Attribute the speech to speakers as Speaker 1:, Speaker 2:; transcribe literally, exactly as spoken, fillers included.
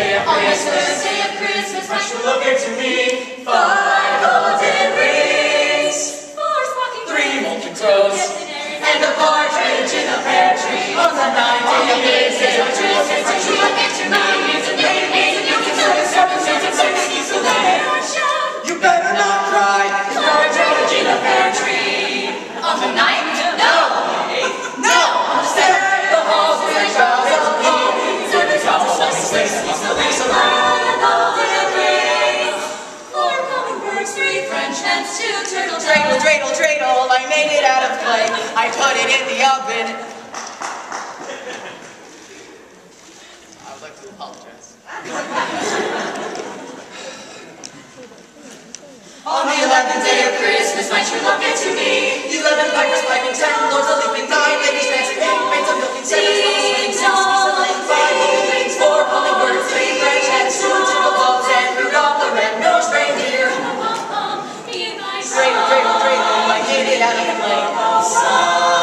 Speaker 1: day of
Speaker 2: On this
Speaker 1: Christmas,
Speaker 2: first day of Christmas,
Speaker 1: my true love gave to me
Speaker 2: five golden rings, four sparkling
Speaker 1: three
Speaker 2: birds,
Speaker 1: molten crows,
Speaker 2: and a partridge in a pear tree.
Speaker 1: on the ninth
Speaker 2: On the
Speaker 1: day
Speaker 2: eighth day of Christmas, my true love gave to me is a baby, is a music, seven, seven, seven, six, so let her shout.
Speaker 1: You better not cry.
Speaker 2: Partridge in a pear tree. On the ninth, no.
Speaker 1: No!
Speaker 2: On the seventh, the halls were like bells of gold. Seven bells, seven sixties, the lace around the golden rings. Four calling birds, three French hens, two turtle doves.
Speaker 3: Dreidel, dreidel, dreidel, I made it out of clay. I put it in the oven. I would like to apologize.
Speaker 2: On the eleventh day of Christmas, my true love gave to me
Speaker 3: Eleven pipers piping, ten lords a leaping, nine ladies dancing, eight maids a milking, seven swans swinging, six geese a laying, five golden rings, four calling birds, three French hens, two turtle doves, and Rudolph the red-nosed reindeer. Dreidel, dreidel, dreidel, I made it out of clay.